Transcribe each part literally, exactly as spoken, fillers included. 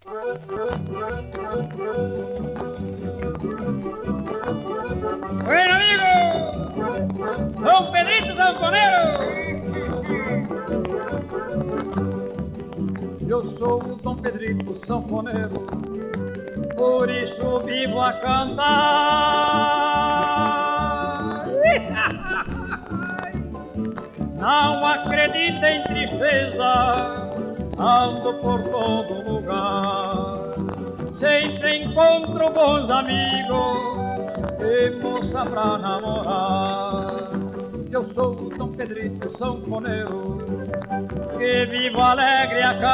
Bueno, amigo, Don Pedrito Sanfonero. Eu sou o Dom Pedrito Sanfoneiro, por isso vivo a cantar. Não acredito em tristeza, ando por todo lugar. Sempre encontro bons amigos e moça pra namorar. Eu sou o Dom Pedrito Sanfoneiro, que vivo alegre a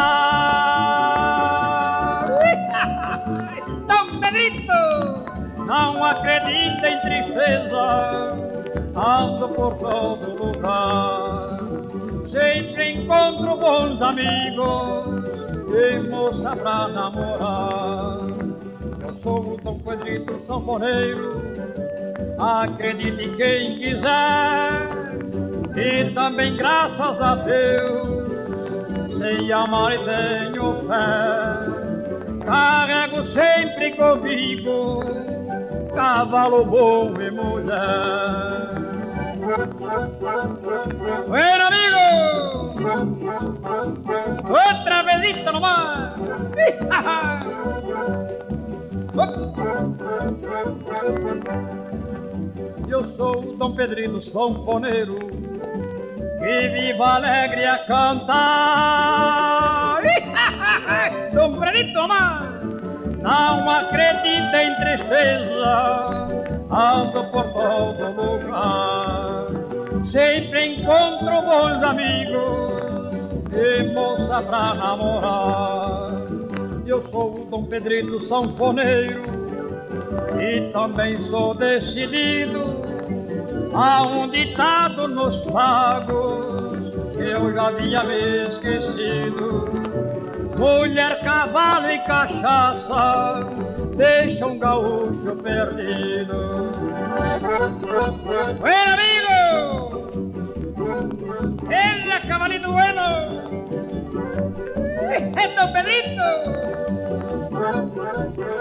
cantar. Dom Pedrito, não acredito em tristeza, ando por todo lugar. Sempre encontro bons amigos e moça pra namorar. Eu sou o Dom Pedrito Sanfoneiro, acredite em quem quiser, e também graças a Deus, sei amar e tenho fé. Carrego sempre comigo cavalo bom e mulher. Bueno, amigo, outra vezita nomás. Eu sou o Dom Pedrito Sanfoneiro, que vivo alegre a cantar. Dom Pedrito, não acredito em tristeza, ando por todo lugar. Sempre encontro bons amigos e moça pra namorar. Eu sou o Dom Pedrito Sanfoneiro e também sou decidido. Há um ditado nos pagos que eu já havia me esquecido: mulher, cavalo e cachaça deixa um gaúcho perdido. Bueno, amigo, ele é cavalito bueno, é Dom Pedrito.